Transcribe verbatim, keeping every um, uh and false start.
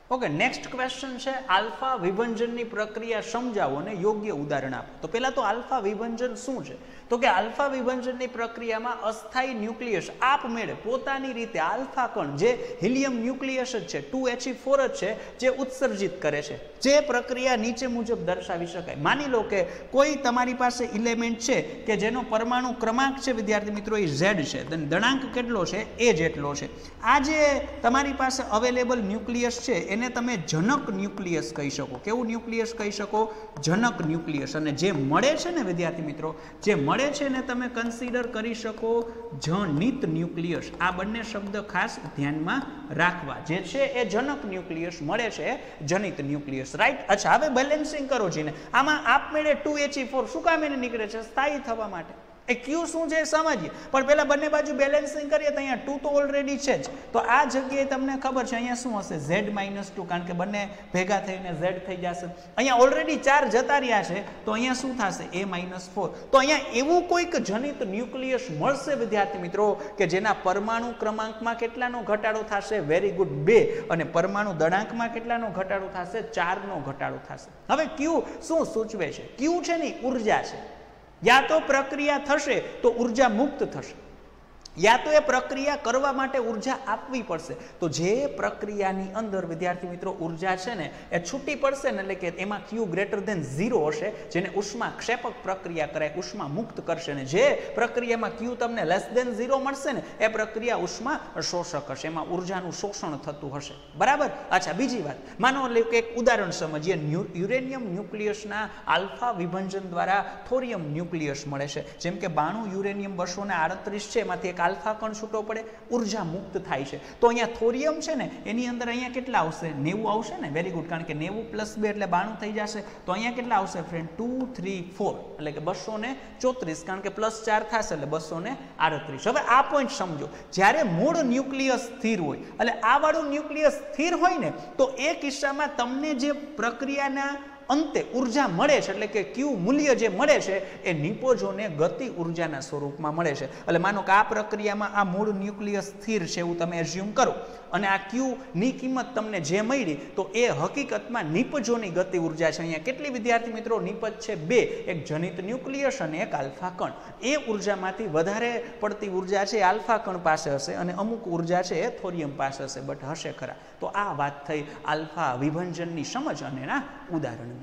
Okay, next question है alpha विभंजन की प्रक्रिया समझावो ने योग्य उदाहरण आपो। तो पहला तो आल्फा विभंजन शुं छे? तो कि आल्फा विभंजन की प्रक्रिया में अस्थायी न्यूक्लियस आपमेळे पोतानी रीते आल्फा कण जे हीलियम न्यूक्लियस ज छे टू एच ई फोर ज छे जे उत्सर्जित करे छे। जे प्रक्रिया नीचे मुजब दर्शावी शकाय। मानी लो कि कोई तमारी पासे इलेमेंट छे के जेनो परमाणु क्रमांक छे विद्यार्थी मित्रों ए Z छे, दणांक केटलो छे ए जेटलो छे। आ जे तमारी पासे अवेलेबल न्यूक्लियस छे एने तमे जनक न्यूक्लियस कही शको। केवुं न्यूक्लियस कही शको? जनक न्यूक्लियस। अने जे मळे छे ने विद्यार्थी मित्रों जे मळे छे ने तमे कन्सिडर करी शको जनित न्यूक्लियस। आ बंने शब्द खास ध्यानमां राखवा। जे छे ए जनक न्यूक्लियस, मळे छे जनित न्यूक्लियस, राइट। अच्छा, हवे बेलेन्सिंग करो छीने आमां आपमेळे टू एच ई फोर शुं काम एने निकळे छे? स्थायी थवा माटे। ए क्यू शुं छे समजीए, पण पेला बंने बाजू बेलेन्सिंग करीए तो अहींया टू तो ऑलरेडी छे ज। तो आ जग्याए तमने खबर छे अहींया शुं हशे? Z माइनस टू, कारण के बंने भेगा थईने Z थई जशे। अहींया ऑलरेडी चार जता रह्या छे तो अहींया शुं थशे? A minus four. तो अहींया एवुं कोईक जनित न्यूक्लियस मळशे विद्यार्थी मित्रों के जेना परमाणु क्रमांकमां केटलानो घटाडो थशे? वेरी गुड, बे। अने परमाणु दणांकमां केटलानो घटाडो थशे? चार नो घटाडो थशे। हवे क्यू शुं सूचवे छे? क्यू छे ने ऊर्जा छे। या तो प्रक्रिया थशे तो ऊर्जा मुक्त थशे, या तो ए प्रक्रिया करवा माटे ऊर्जा आपवी पड़शे। तो जे प्रक्रियानी अंदर विद्यार्थी मित्रों ऊर्जा छे ने ए छूटी पड़शे ने, એટલે કે એમાં Q ग्रेटर देन ઝીરો હશે, જેને ઉષ્મા ક્ષેપક પ્રક્રિયા કરાય, ઉષ્મા મુક્ત કરશે। ને જે પ્રક્રિયામાં Q તમને લેસ દેન ઝીરો મળશે ને એ પ્રક્રિયા ઉષ્મા શોષક હશે, એમાં ઊર્જાનું શોષણ થતું હશે, બરાબર। અચ્છા, બીજી વાત, માનો લો કે એક ઉદાહરણ સમજીએ। યુરેનિયમ ન્યુક્લિયસના આલ્ફા વિભંજન દ્વારા થોરિયમ ન્યુક્લિયસ મળે છે। જેમ કે બાણું યુરેનિયમ બસો ને આડત્રીસ છે, એમાંથી એક આલ્ફા કણ છૂટો પડે, ઊર્જા મુક્ત થાય છે। તો અહીંયા થોરિયમ છે ને એની અંદર અહીંયા કેટલા આવશે? નેવું આવશે ને। વેરી ગુડ, કારણ કે નેવું પ્લસ બે એટલે બાણું થઈ જશે। તો અહીંયા કેટલા આવશે ફ્રેન્ડ? ટુ થ્રી ફોર, એટલે કે બસો ને ચોત્રીસ, કારણ કે પ્લસ ચાર થશે એટલે બસો ને આડત્રીસ। હવે આ પોઈન્ટ સમજો, જ્યારે મૂળ ન્યુક્લિયસ સ્થિર હોય, એટલે આ વાળું ન્યુક્લિયસ સ્થિર હોય ને, તો એ કિસ્સામાં તમને જે પ્રક્રિયાના અંતે ઊર્જા મળે છે, એટલે કે ક્યુ મૂલ્ય જે મળે છે એ નિપોજોને ગતિ ઊર્જાના સ્વરૂપમાં મળે છે। એટલે માનો કે આ પ્રક્રિયામાં આ મૂળ ન્યુક્લિયસ સ્થિર છે એવું તમે એઝ્યુમ કરો, અને આ ક્યુ ની કિંમત તમને જે મળી તો એ હકીકતમાં નિપજોની ગતિ ઊર્જા છે। અહીંયા કેટલી વિદ્યાર્થી મિત્રો નિપજ છે? બે, એક જનિત ન્યુક્લિયસ અને એક આલ્ફા કણ। એ ઊર્જામાંથી વધારે પડતી ઊર્જા છે આલ્ફા કણ પાસે હશે, અને અમુક ઊર્જા છે એ થોરિયમ પાસે હશે, બટ હશે ખરા। તો આ વાત થઈ આલ્ફા વિભંજનની સમજ અને એના ઉદાહરણ।